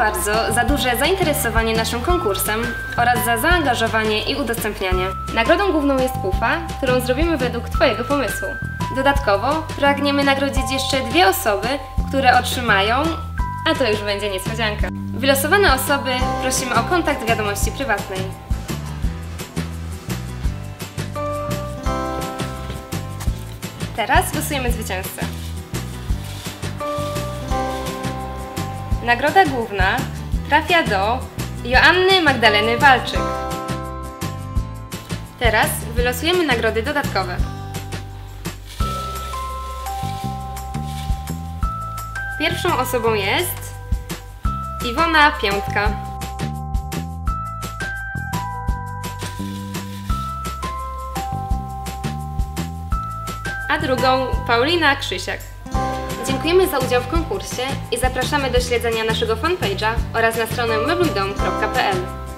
bardzo za duże zainteresowanie naszym konkursem oraz za zaangażowanie i udostępnianie. Nagrodą główną jest pufa, którą zrobimy według Twojego pomysłu. Dodatkowo pragniemy nagrodzić jeszcze 2 osoby, które otrzymają, a to już będzie niespodzianka. Wylosowane osoby prosimy o kontakt wiadomości prywatnej. Teraz losujemy zwycięzcę. Nagroda główna trafia do Joanny Magdaleny Walczyk. Teraz wylosujemy nagrody dodatkowe. Pierwszą osobą jest Iwona Piętka. A drugą Paulina Krzysiak. Dziękujemy za udział w konkursie i zapraszamy do śledzenia naszego fanpage'a oraz na stronę meblujdom.pl.